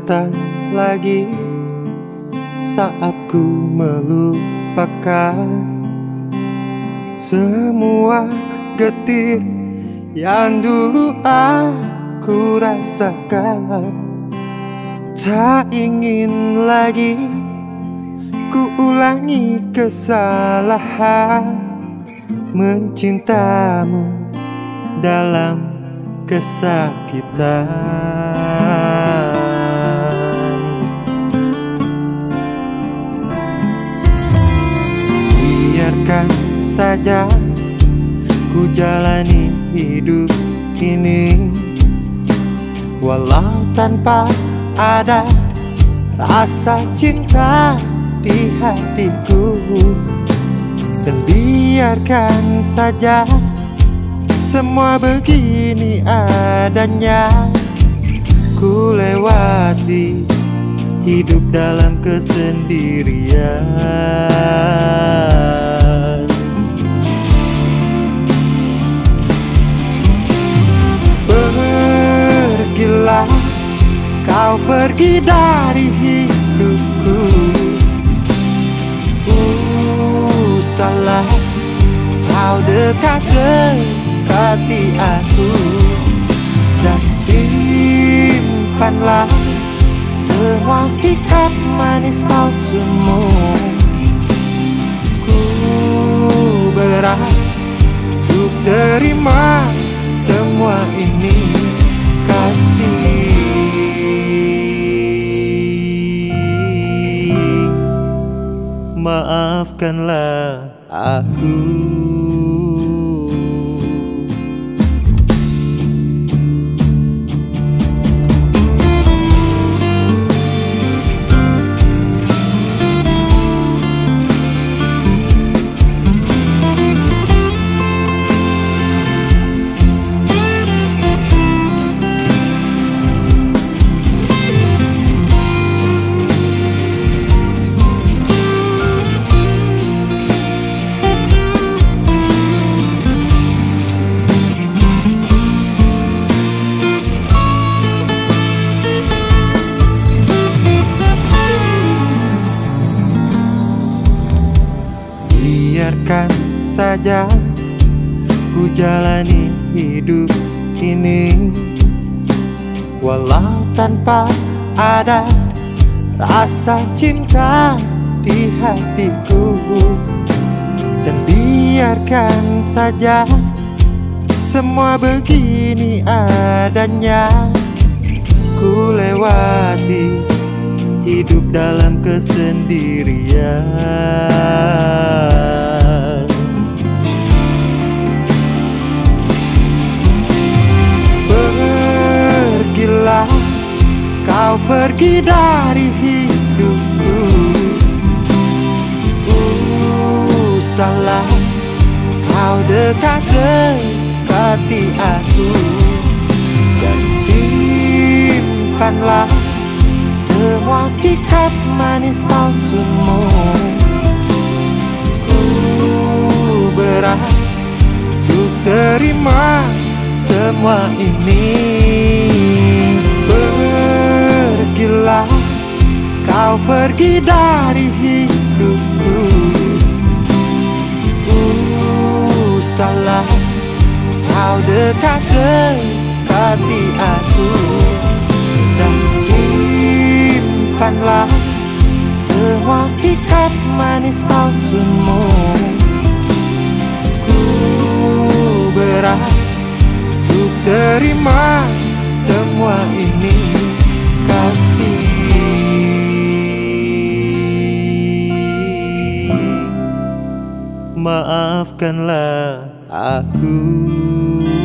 datang lagi saat ku melupakan semua getir yang dulu aku rasakan. Tak ingin lagi ku ulangi kesalahan mencintamu dalam kesakitan. Biarkan saja ku jalani hidup ini, walau tanpa ada rasa cinta di hatiku. Dan biarkan saja semua begini adanya, ku lewati hidup dalam kesendirian. Pergilah, kau pergi dari hidupku. Salah kau dekati aku, dan simpanlah semua sikap manis palsumu. Ku berat untuk terima semua ini, kasih. Maafkanlah aku. Biarkan saja ku jalani hidup ini, walau tanpa ada rasa cinta di hatiku. Dan biarkan saja semua begini adanya, ku lewati hidup dalam kesendirian. Pergilah, kau pergi dari hidupku. Salah kau dekati aku, dan simpanlah semua sikap manis palsumu. Ku berat untuk terima semua ini. Pergilah, kau pergi dari hidupku. Salah kau dekati aku, dan simpanlah semua sikap manis palsumu. Ku berat untuk terima semua ini, kasih. Maafkanlah aku.